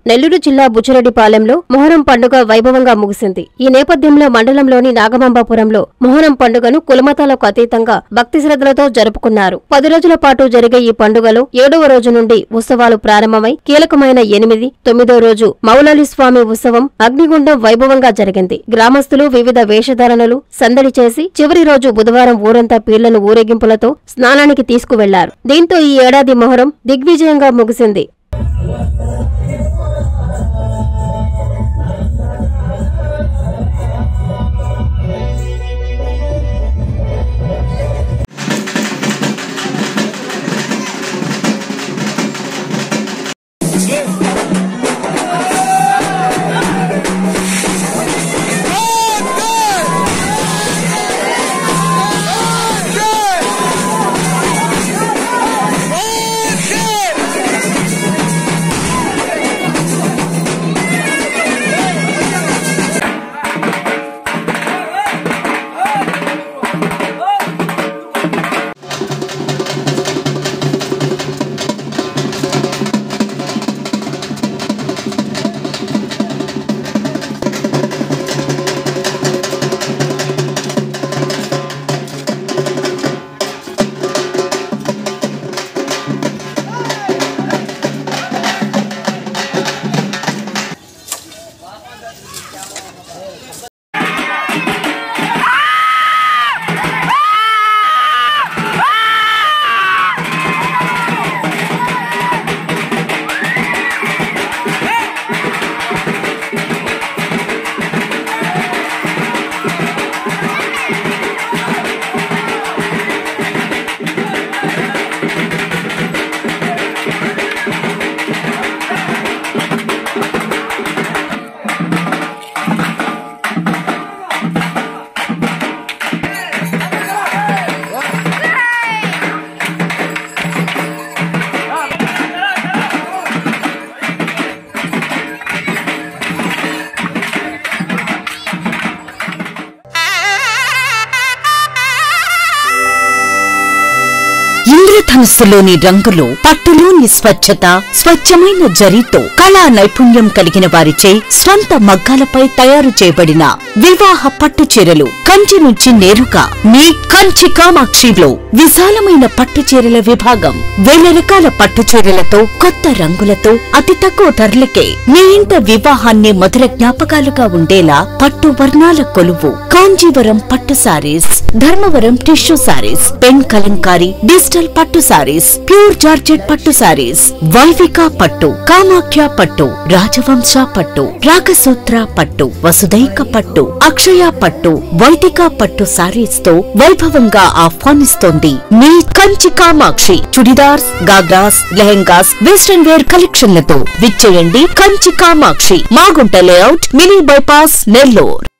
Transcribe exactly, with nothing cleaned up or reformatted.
నెల్లూరు జిల్లా బుచ్చిరెడ్డిపాలెంలో మొహరం పండుగ వైభవంగా ముగిసింది. ఈ నేపథ్యంలో మండలంలోని నాగమాంబాపురంలో మొహరం పండుగను కులమతాలకు అతీతంగా భక్తి శ్రద్ధలతో జరుపుకున్నారు. పది రోజుల పాటు జరిగే ఈ పండుగలో ఏడవ రోజు నుండి ఉత్సవాలు ప్రారంభమై కీలకమైన ఎనిమిది, తొమ్మిదో రోజు మౌలాలి స్వామి ఉత్సవం అగ్నిగుండం వైభవంగా జరిగింది. గ్రామస్తులు వివిధ వేషధారణలు సందడి చేసి చివరి రోజు బుధవారం ఊరంతా పీళ్లను ఊరేగింపులతో స్నానానికి తీసుకువెళ్లారు. దీంతో ఈ ఏడాది మొహరం దిగ్విజయంగా ముగిసింది. ఇంద్రధనుస్సులోని రంగులు, పట్టులోని స్వచ్ఛత, స్వచ్ఛమైన జరీతో కళా నైపుణ్యం కలిగిన వారిచే స్వంత మగ్గాలపై తయారు చేయబడిన వివాహ పట్టు చీరలు కంచి నుంచి నేరుగా మీ కంచి కామాక్షిలో విశాలమైన పట్టు చీరల విభాగం. వేల రకాల పట్టు చీరలతో కొత్త రంగులతో అతి తక్కువ ధరలకే మీ ఇంట వివాహాన్ని మధుర జ్ఞాపకాలుగా ఉండేలా పట్టు వర్ణాల కొలువు కాంజీవరం పట్టు saris, Dharmavaram tissue saris, pen kalamkari digital పట్టు సారీస్, ప్యూర్ జార్జెట్ పట్టు సారీస్, వైవిక పట్టు, కామాఖ్య పట్టు, రాజవంశ పట్టు, రాగసూత్ర పట్టు, వసుదైక పట్టు, అక్షయ పట్టు, వైదిక పట్టు సారీస్ తో వైభవంగా ఆహ్వానిస్తోంది మీ కంచి కామాక్షి. చుడిదార్స్, గాగ్రాస్, లెహెంగాస్, వెస్టర్న్ వేర్ కలెక్షన్లతో విచ్చేయండి Kanchi Kamakshi, Magunta layout, mini bypass, Nellore.